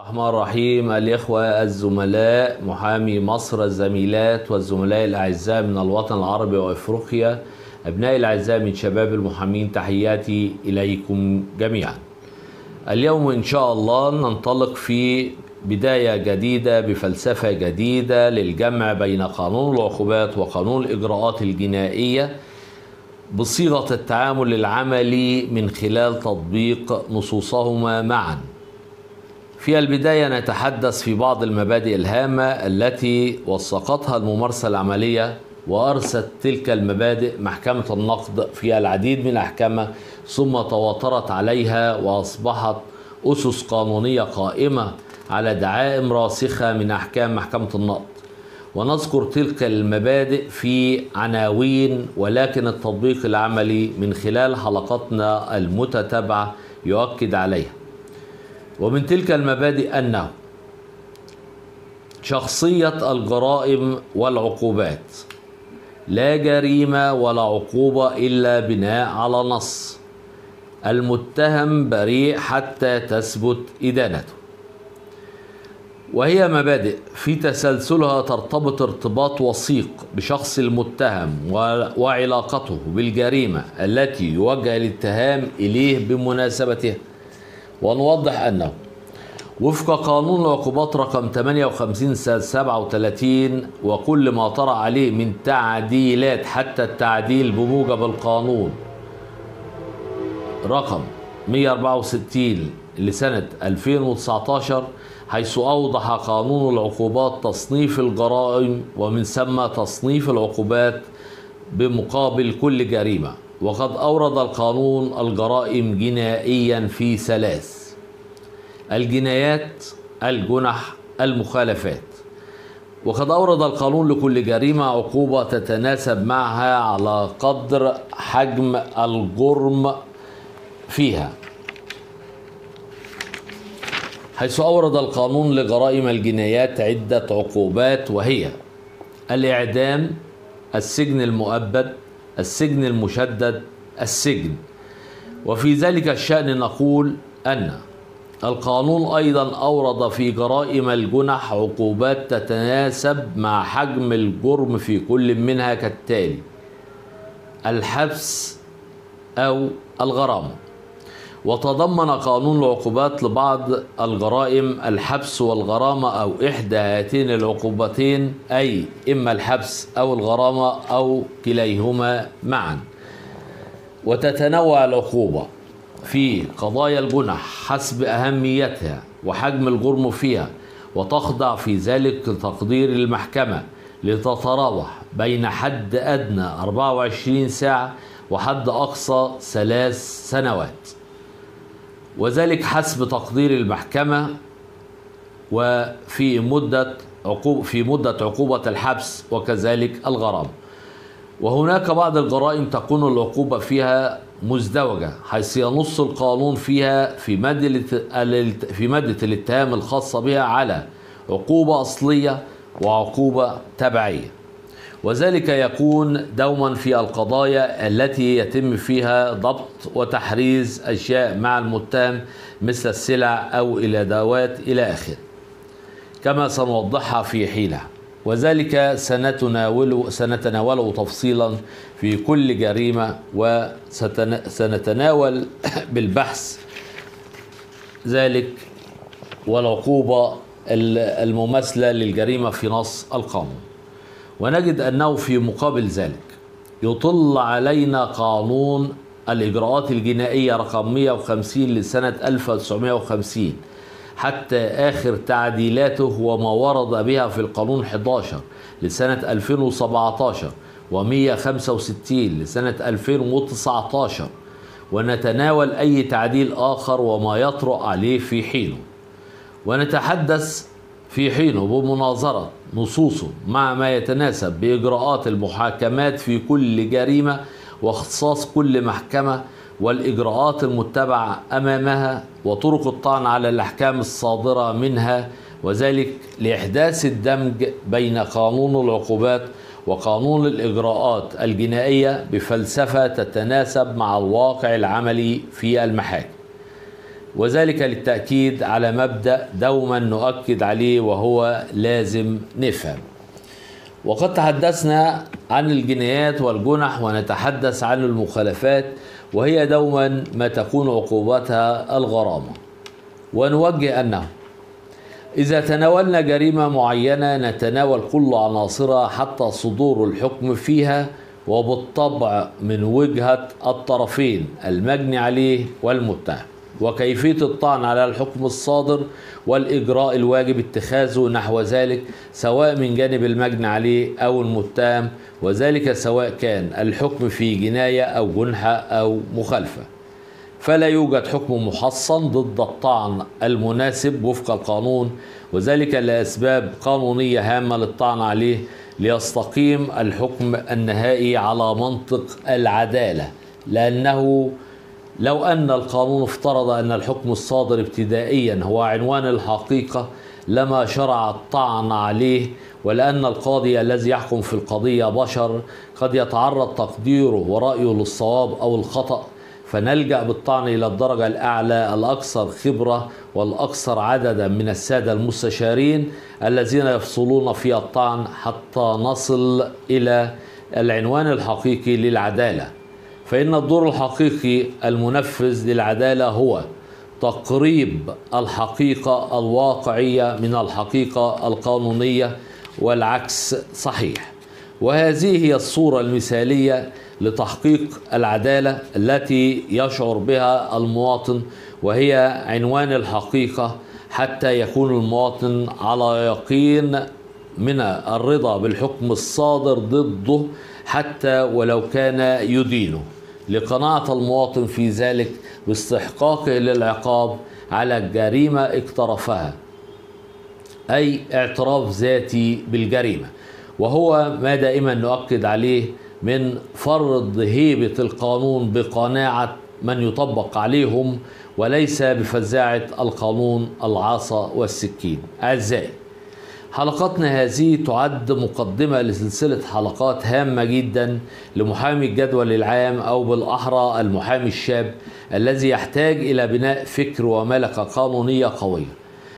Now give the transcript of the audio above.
الرحمن الرحيم. الإخوة الزملاء، محامي مصر، الزميلات والزملاء الأعزاء من الوطن العربي وأفريقيا، أبنائي الأعزاء من شباب المحامين، تحياتي إليكم جميعا. اليوم إن شاء الله ننطلق في بداية جديدة بفلسفة جديدة للجمع بين قانون العقوبات وقانون الإجراءات الجنائية بصيغة التعامل العملي من خلال تطبيق نصوصهما معا. في البداية نتحدث في بعض المبادئ الهامة التي وثقتها الممارسة العملية وأرست تلك المبادئ محكمة النقد في العديد من الأحكام، ثم تواترت عليها وأصبحت أسس قانونية قائمة على دعائم راسخة من أحكام محكمة النقد. ونذكر تلك المبادئ في عناوين، ولكن التطبيق العملي من خلال حلقاتنا المتتابعة يؤكد عليها. ومن تلك المبادئ أنه شخصية الجرائم والعقوبات، لا جريمة ولا عقوبة إلا بناء على نص، المتهم بريء حتى تثبت إدانته. وهي مبادئ في تسلسلها ترتبط ارتباط وثيق بشخص المتهم وعلاقته بالجريمة التي يوجه الاتهام إليه بمناسبتها. ونوضح أنه وفق قانون العقوبات رقم 58 سنة 37 وكل ما طرأ عليه من تعديلات حتى التعديل بموجب القانون رقم 164 لسنة 2019، حيث أوضح قانون العقوبات تصنيف الجرائم ومن ثم تصنيف العقوبات بمقابل كل جريمة. وقد أورد القانون الجرائم جنائيا في ثلاث: الجنايات، الجنح، المخالفات. وقد أورد القانون لكل جريمة عقوبة تتناسب معها على قدر حجم الجرم فيها، حيث أورد القانون لجرائم الجنايات عدة عقوبات، وهي الإعدام، السجن المؤبد، السجن المشدد، السجن. وفي ذلك الشأن نقول أن القانون أيضا أورد في جرائم الجنح عقوبات تتناسب مع حجم الجرم في كل منها كالتالي: الحبس أو الغرامة. وتضمن قانون العقوبات لبعض الجرائم الحبس والغرامة أو إحدى هاتين العقوبتين، أي إما الحبس أو الغرامة أو كليهما معا. وتتنوع العقوبة في قضايا الجنح حسب أهميتها وحجم الجرم فيها، وتخضع في ذلك لتقدير المحكمة لتتراوح بين حد أدنى 24 ساعة وحد أقصى 3 سنوات، وذلك حسب تقدير المحكمة. وفي مدة عقوبة الحبس وكذلك الغرامة. وهناك بعض الجرائم تكون العقوبة فيها مزدوجة، حيث ينص القانون فيها في مادة الاتهام الخاصة بها على عقوبة أصلية وعقوبة تبعية. وذلك يكون دوما في القضايا التي يتم فيها ضبط وتحريز أشياء مع المتهم مثل السلع أو الأدوات إلى آخره، كما سنوضحها في حينها. وذلك سنتناوله تفصيلا في كل جريمة، وسنتناول بالبحث ذلك والعقوبة المماثلة للجريمة في نص القانون. ونجد أنه في مقابل ذلك يطل علينا قانون الإجراءات الجنائية رقم 150 لسنة 1950 حتى آخر تعديلاته وما ورد بها في القانون 11 لسنة 2017 و165 لسنة 2019، ونتناول أي تعديل آخر وما يطرأ عليه في حينه. ونتحدث في حينه بمناظرة نصوصه مع ما يتناسب بإجراءات المحاكمات في كل جريمة واختصاص كل محكمة والإجراءات المتبعة أمامها وطرق الطعن على الأحكام الصادرة منها، وذلك لإحداث الدمج بين قانون العقوبات وقانون الإجراءات الجنائية بفلسفة تتناسب مع الواقع العملي في المحاكم. وذلك للتأكيد على مبدأ دوما نؤكد عليه، وهو لازم نفهم. وقد تحدثنا عن الجنايات والجنح، ونتحدث عن المخالفات، وهي دوما ما تكون عقوبتها الغرامة. ونوجه أنه إذا تناولنا جريمة معينة نتناول كل عناصرها حتى صدور الحكم فيها، وبالطبع من وجهة الطرفين المجني عليه والمتهم، وكيفية الطعن على الحكم الصادر والإجراء الواجب اتخاذه نحو ذلك سواء من جانب المجني عليه أو المتهم، وذلك سواء كان الحكم في جناية أو جنحة أو مخالفة. فلا يوجد حكم محصن ضد الطعن المناسب وفق القانون، وذلك لأسباب قانونية هامة للطعن عليه ليستقيم الحكم النهائي على منطق العدالة. لأنه لو أن القانون افترض أن الحكم الصادر ابتدائيا هو عنوان الحقيقة لما شرع الطعن عليه، ولأن القاضي الذي يحكم في القضية بشر قد يتعرض تقديره ورأيه للصواب أو الخطأ، فنلجأ بالطعن إلى الدرجة الأعلى الأكثر خبرة والأكثر عددا من السادة المستشارين الذين يفصلون في الطعن حتى نصل إلى العنوان الحقيقي للعدالة. فإن الدور الحقيقي المنفذ للعدالة هو تقريب الحقيقة الواقعية من الحقيقة القانونية، والعكس صحيح. وهذه هي الصورة المثالية لتحقيق العدالة التي يشعر بها المواطن، وهي عنوان الحقيقة، حتى يكون المواطن على يقين من الرضا بالحكم الصادر ضده حتى ولو كان يدينه، لقناعة المواطن في ذلك باستحقاقه للعقاب على الجريمة اقترفها، أي اعتراف ذاتي بالجريمة. وهو ما دائما نؤكد عليه من فرض هيبة القانون بقناعة من يطبق عليهم، وليس بفزاعة القانون العصا والسكين. أعزائي، حلقتنا هذه تعد مقدمة لسلسلة حلقات هامة جدا لمحامي الجدول العام، أو بالأحرى المحامي الشاب الذي يحتاج إلى بناء فكر وملكة قانونية قوية.